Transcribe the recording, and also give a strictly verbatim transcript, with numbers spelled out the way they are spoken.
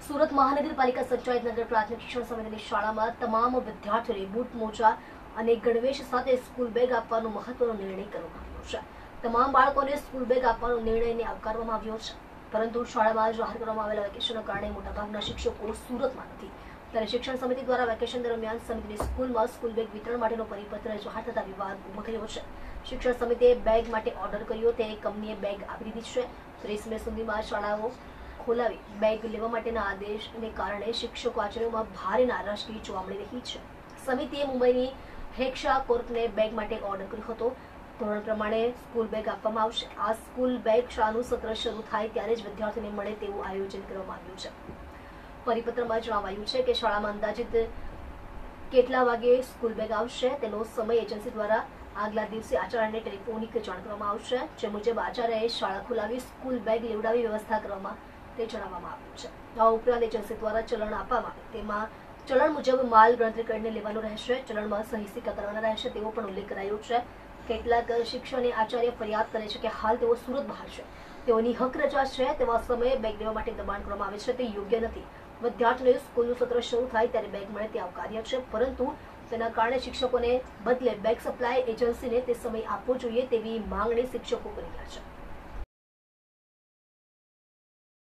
સુરત મહાનગરપાલિકા સંચાલિત નગર પ્રાથમિક શિક્ષણ સમિતિની શાળામાં તમામ વિદ્યાર્થીઓને બૂટ મોજા અને ગણવેશ સાથે સ્કૂલ બેગ આપવાનો મહત્વનો નિર્ણય કરવામાં આવ્યો છે. તમામ બાળકોને સ્કૂલ બેગ આપવાનો નિર્ણયને આવકારવામાં આવ્યો છે, પરંતુ શાળામાં જાહેર કરવામાં આવેલા વેકેશનના કારણે મોટાભાગના શિક્ષકો સુરતમાં નથી. ત્યારે શિક્ષણ સમિતિ દ્વારા વેકેશન દરમિયાન સમિતિની સ્કૂલમાં સ્કૂલ બેગ વિતરણ માટેનો પરિપત્ર જાહેર થતા વિવાદ ઉભો થયો છે. શિક્ષણ સમિતિએ બેગ માટે ઓર્ડર કર્યો તે કંપનીએ બેગ આપી દીધી છે. ત્રીસ મે સુધીમાં શાળાઓ ખોલાવી બેગ લેવા માટેના આદેશને કારણે શિક્ષકો આચાર્યોમાં ભારે નારાજગી જોવા મળી રહી છે. સમિતિએ મુંબઈની હેક્ષા કોર્ટને બેગ માટે ઓર્ડર કર્યો હતો. ધોરણ પ્રમાણે સ્કૂલ બેગ આપવામાં આવશે. આ સ્કૂલ બેગ શાળાનું સત્ર શરૂ થાય ત્યારે જ વિદ્યાર્થીઓને મળે તેવું આયોજન કરવામાં આવ્યું છે. પરિપત્રમાં જણાવાયું છે કે શાળામાં અંદાજિત કેટલા વાગે સ્કૂલ બેગ આવશે તેનો સમય એજન્સી દ્વારા આગલા દિવસે આચાર્યને ટેલિફોનિક જાણ કરવામાં આવશે. જે મુજબ આચાર્યએ શાળા ખોલાવી સ્કૂલ બેગ લેવડાવી વ્યવસ્થા કરવામાં તે જણાવવામાં આવ્યું છે. આ ઉપરાંત એજન્સી દ્વારા ચલણ આપવામાં આવે તેમાં ચલણ મુજબ માલ ગણતરી કરીને લેવાનું રહેશે. ચલણમાં સહી સિક્કા કરવાના રહેશે તેવો પણ ઉલ્લેખ કરાયો છે. કેટલાક શિક્ષણ આચાર્ય ફરિયાદ કરે છે કે હાલ તેઓ સુરત બહાર છે, તેઓની હક રજા છે, તેવા સમયે બેગ લેવા માટે દબાણ કરવામાં આવે છે તે યોગ્ય નથી. વિદ્યાર્થીઓને સ્કૂલનું સત્ર શરૂ થાય ત્યારે બેગ મળે તે આવકાર્ય છે, પરંતુ તેના કારણે શિક્ષકોને બદલે બેગ સપ્લાય એજન્સીને તે સમય આપવો જોઈએ તેવી માંગણી શિક્ષકો કરી રહ્યા છે.